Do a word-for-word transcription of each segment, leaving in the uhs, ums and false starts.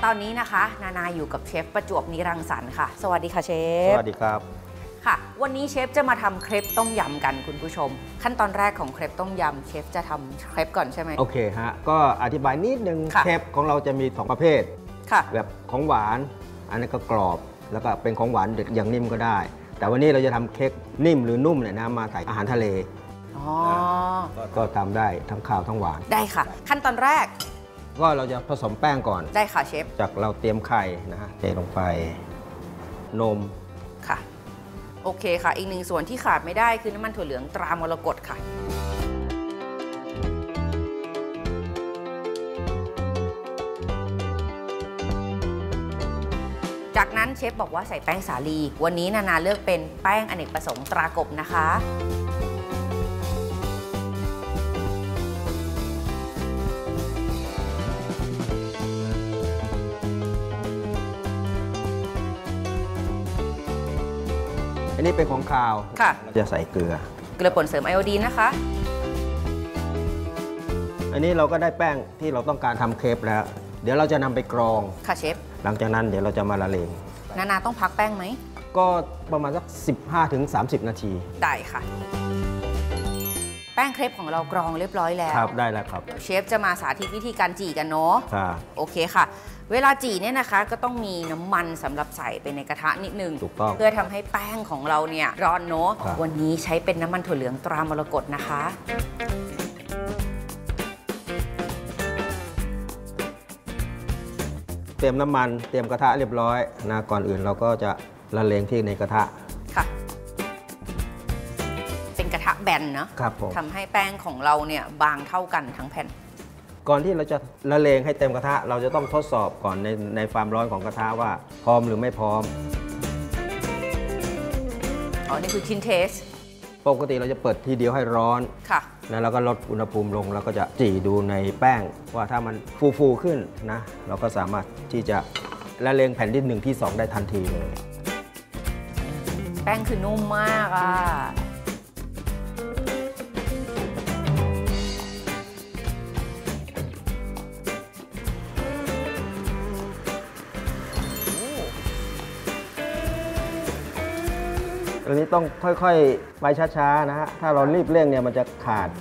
ตอนนี้นะคะนานาอยู่กับเชฟประจวบนิรังสรรค์ค่ะสวัสดีค่ะเชฟสวัสดีครับค่ะวันนี้เชฟจะมาทำเครปต้มยำกันคุณผู้ชมขั้นตอนแรกของเครปต้มยำเชฟจะทำเครปก่อนใช่ไหมโอเคฮะก็อธิบายนิดนึงเครปของเราจะมีสองประเภทค่ะแบบของหวานอันนี้ก็กรอบแล้วก็เป็นของหวานอย่างนิ่มก็ได้แต่วันนี้เราจะทำเค้กนิ่มหรือนุ่มเนี่ยนะมาใส่อาหารทะเลอ๋อก็ทำได้ทั้งข้าวทั้งหวานได้ค่ะขั้นตอนแรกก็เราจะผสมแป้งก่อนได้ค่ะเชฟจากเราเตรียมไข่นะฮะเทลงไปนมค่ะโอเคค่ะอีกหนึ่งส่วนที่ขาดไม่ได้คือน้ำมันถั่วเหลืองตรามรกตค่ะจากนั้นเชฟบอกว่าใส่แป้งสาลีวันนี้นานาเลือกเป็นแป้งอเนกประสงค์ตรากบนะคะอันนี้เป็นของคาวค่ะจะใส่เกลือเกลือป่นเสริมไอโอดีนนะคะอันนี้เราก็ได้แป้งที่เราต้องการทำเครปแล้วเดี๋ยวเราจะนำไปกรองค่ะเชฟหลังจากนั้นเดี๋ยวเราจะมาละเลงนานาต้องพักแป้งไหมก็ประมาณสัก สิบห้าถึงสามสิบ นาทีได้ค่ะแป้งเครปของเรากรองเรียบร้อยแล้วครับได้แล้วครับเชฟจะมาสาธิตวิธีการจี่กันเนาะครับโอเคค่ะเวลาจี่เนี่ยนะคะก็ต้องมีน้ำมันสำหรับใส่ไปในกระทะนิดนึงถูกต้องเพื่อทำให้แป้งของเราเนี่ยร้อนเนาะวันนี้ใช้เป็นน้ำมันถั่วเหลืองตรามรกตนะคะเตรียมน้ำมันเตรียมกระทะเรียบร้อยนะก่อนอื่นเราก็จะละเลงที่ในกระทะค่ะเป็นกระทะแบนเนาะครับผมทำให้แป้งของเราเนี่ยบางเท่ากันทั้งแผ่นก่อนที่เราจะละเลงให้เต็มกระทะเราจะต้องทดสอบก่อนในในความร้อนของกระทะว่าพร้อมหรือไม่พร้อมอ๋อนี่คือชินเทสปกติเราจะเปิดทีเดียวให้ร้อนค่ะแล้วเราก็ลดอุณหภูมิลงแล้วก็จะจี่ดูในแป้งว่าถ้ามันฟูๆขึ้นนะเราก็สามารถที่จะละเลงแผ่นที่หนึ่งที่สองได้ทันทีเลยแป้งคือนุ่มมากอ่ะอันนี้ต้องค่อยๆไปช้าๆนะฮะถ้าเรารีบเร่งเนี่ยมันจะขาด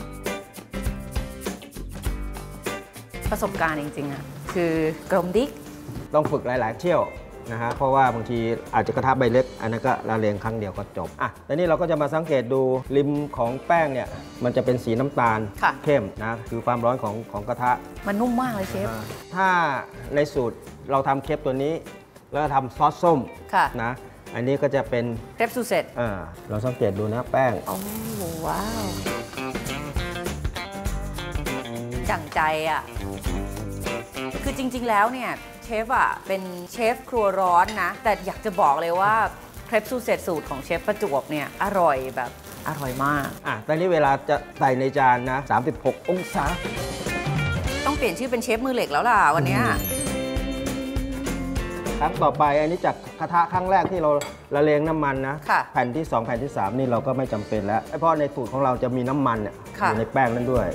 ประสบการณ์จริงๆอ่ะคือกลมดิ๊กต้องฝึกหลายๆเที่ยวนะฮะเพราะว่าบางทีอาจจะกระทะใบเล็กอันนั้นก็ละเลงครั้งเดียวก็จบอ่ะแต่นี่เราก็จะมาสังเกตดูริมของแป้งเนี่ยมันจะเป็นสีน้ำตาลเข้มนะคือความร้อนของของกระทะมันนุ่มมากเลยเชฟถ้าในสูตรเราทำเครปตัวนี้แล้วทำซอสส้มนะอันนี้ก็จะเป็นเครปซูเซ็ตอ่าเราสังเกตดูนะแป้งโอ้ว้าวจังใจอ่ะคือจริงๆแล้วเนี่ยเชฟอ่ะเป็นเชฟครัวร้อนนะแต่อยากจะบอกเลยว่าเครปซูเซ็ตสูตรของเชฟประจวบเนี่ยอร่อยแบบอร่อยมากอ่ะตอนนี้เวลาจะใส่ในจานนะสามสิบหกองศาต้องเปลี่ยนชื่อเป็นเชฟมือเหล็กแล้วล่ะวันนี้ครั้งต่อไปอันนี้จากกระทะครั้งแรกที่เราละเลงน้ำมันนะแผ่นที่สองแผ่นที่สามนี่เราก็ไม่จำเป็นแล้วเพราะในสูตรของเราจะมีน้ำมันเนี่ยอยู่ในแป้งนั้นด้วย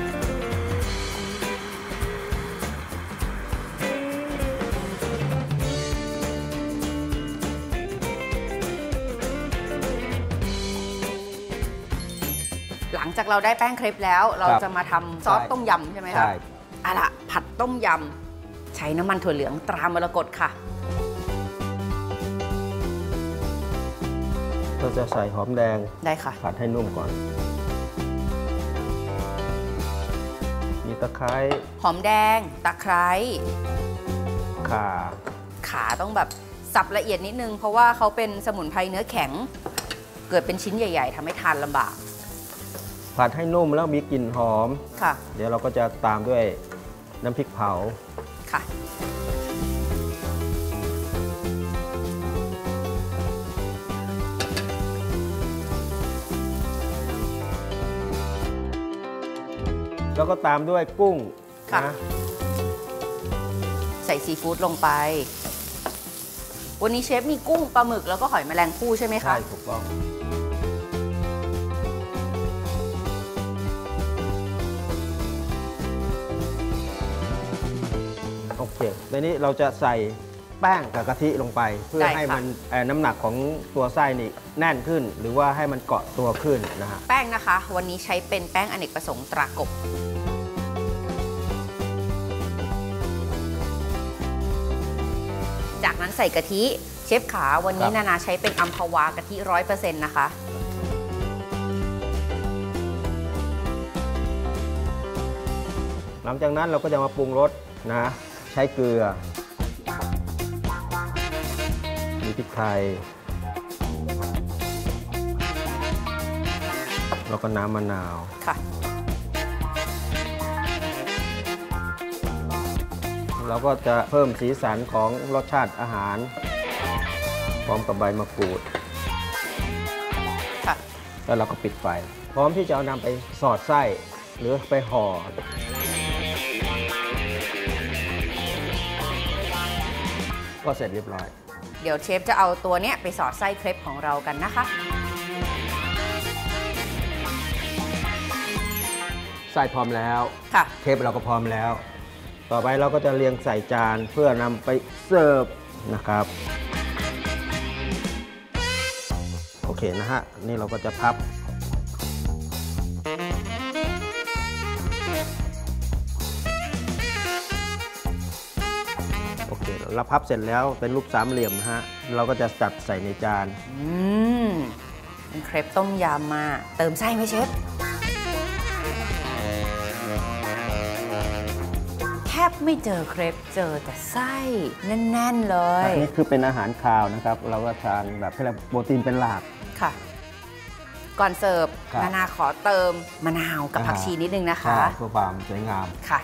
หลังจากเราได้แป้งเครปแล้วเราจะมาทำซอสต้มยำใช่ไหมครับใช่อะล่ะผัดต้มยำใช้น้ำมันถั่วเหลืองตรามรกตค่ะก็จะใส่หอมแดงได้ค่ะผัดให้นุ่มก่อนมีตะไคร้หอมแดงตะไคร้ข่าขาต้องแบบสับละเอียดนิดนึงเพราะว่าเขาเป็นสมุนไพรเนื้อแข็งเกิดเป็นชิ้นใหญ่ๆทำให้ทานลำบากผัดให้นุ่มแล้วมีกลิ่นหอมค่ะเดี๋ยวเราก็จะตามด้วยน้ำพริกเผาค่ะแล้วก็ตามด้วยกุ้งนะใส่ซีฟู้ดลงไปวันนี้เชฟมีกุ้งปลาหมึกแล้วก็หอยแมลงภู่ใช่ไหมคะใช่ถูกต้อง เคเคในนี้เราจะใส่แป้งกับกะทิลงไปเพื่อให้มันน้ำหนักของตัวไส้นี่แน่นขึ้นหรือว่าให้มันเกาะตัวขึ้นนะฮะแป้งนะคะวันนี้ใช้เป็นแป้งอเนกประสงค์ตรากบจากนั้นใส่กะทิเชฟขาวันนี้นานาใช้เป็นอัมพวากะทิร้อยเปอร์เซ็นต์นะคะหลังจากนั้นเราก็จะมาปรุงรสนะใช้เกลือมีพริกไทยแล้วก็น้ำมะนาวค่ะเราก็จะเพิ่มสีสันของรสชาติอาหารพร้อมกับใบมะกรูดค่ะแล้วเราก็ปิดไฟพร้อมที่จะเอานำไปสอดไส้หรือไปห่อก็เสร็จเรียบร้อยเดี๋ยวเชฟจะเอาตัวเนี้ยไปสอดไส้เครปของเรากันนะคะไส้พร้อมแล้วค่ะเครปเราก็พร้อมแล้วต่อไปเราก็จะเรียงใส่จานเพื่อนำไปเสิร์ฟนะครับโอเคนะฮะนี่เราก็จะพับโอเคเราพับเสร็จแล้วเป็นรูปสามเหลี่ยมนะฮะเราก็จะจัดใส่ในจานอืมเป็นเครปต้มยำมาเติมไส้ไหมเชฟแทบไม่เจอเครปเจอแต่ไส้แน่นๆเลยนี่คือเป็นอาหารคาวนะครับเราก็ทานแบบที่เราโปรตีนเป็นหลักค่ะก่อนเสิร์ฟนานาขอเติมมะนาวกับผักชีนิดนึงนะคะเพื่อความสวยงามค่ะ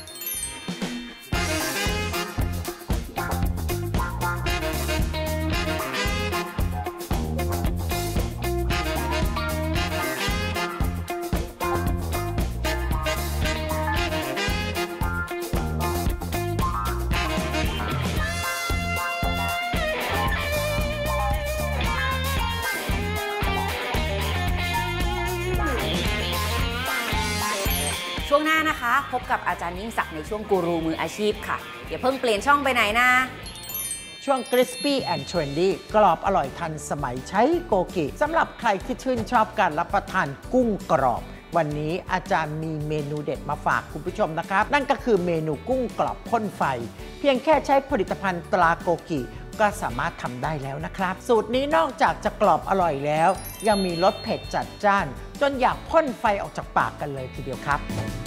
ช่วงหน้านะคะพบกับอาจารย์ยิ่งศักดิ์ในช่วงกูรูมืออาชีพค่ะอย่าเพิ่งเปลี่ยนช่องไปไหนนะช่วง Crispy and Trendy กรอบอร่อยทันสมัยใช้โกกิสำหรับใครที่ชื่นชอบการรับประทานกุ้งกรอบวันนี้อาจารย์มีเมนูเด็ดมาฝากคุณผู้ชมนะครับนั่นก็คือเมนูกุ้งกรอบพ่นไฟเพียงแค่ใช้ผลิตภัณฑ์ตราโกกิก็สามารถทำได้แล้วนะครับสูตรนี้นอกจากจะกรอบอร่อยแล้วยังมีรสเผ็ดจัดจ้านจนอยากพ่นไฟออกจากปากกันเลยทีเดียวครับ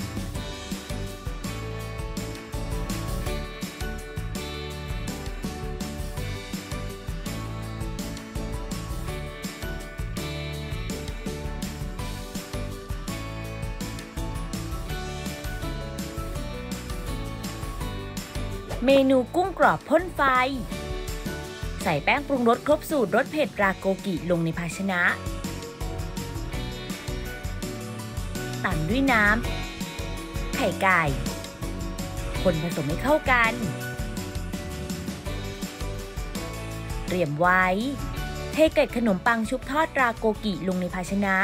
เมนูกุ้งกรอบพ่นไฟใส่แป้งปรุงรสครบสูตรรสเผ็ดราโกกิลงในภาชนะตามด้วยน้ำไข่ไก่คนผสมให้เข้ากันเตรียมไว้เทเกล็ดขนมปังชุบทอดราโกกิลงในภาชนะ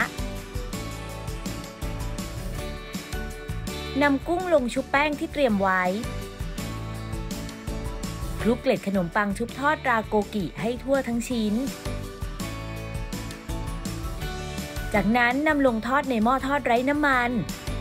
นำกุ้งลงชุบแป้งที่เตรียมไว้คลุกเกล็ดขนมปังชุบทอดราโกกิให้ทั่วทั้งชิ้นจากนั้นนำลงทอดในหม้อทอดไร้น้ำมัน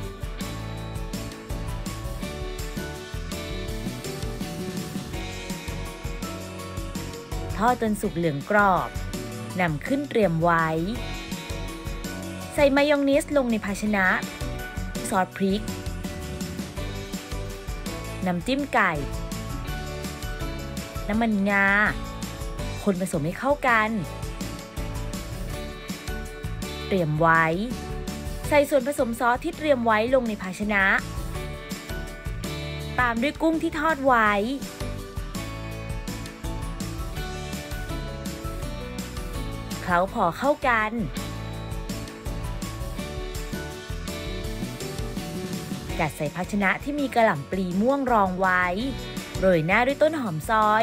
ทอดจนสุกเหลืองกรอบนำขึ้นเตรียมไว้ใส่มายองเนสลงในภาชนะซอสพริกน้ำจิ้มไก่น้ำมันงาคนผสมให้เข้ากันเตรียมไว้ใส่ส่วนผสมซอสที่เตรียมไว้ลงในภาชนะตามด้วยกุ้งที่ทอดไว้เคล้าพอเข้ากันจัดใส่ภาชนะที่มีกระหล่ำปลีม่วงรองไว้โรยหน้าด้วยต้นหอมซอย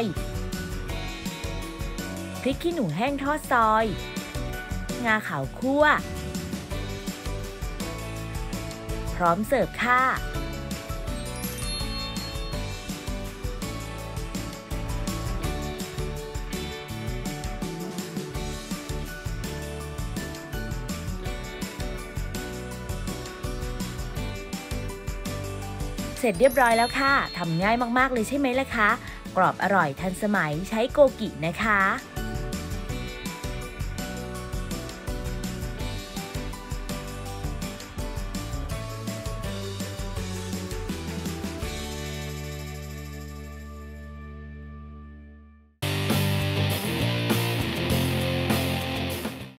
พริกขี้หนูแห้งทอดซอยงาขาวคั่วพร้อมเสิร์ฟค่ะเสร็จเรียบร้อยแล้วค่ะทำง่ายมากๆเลยใช่ไหมล่ะคะกรอบอร่อยทันสมัยใช้โกกินะคะ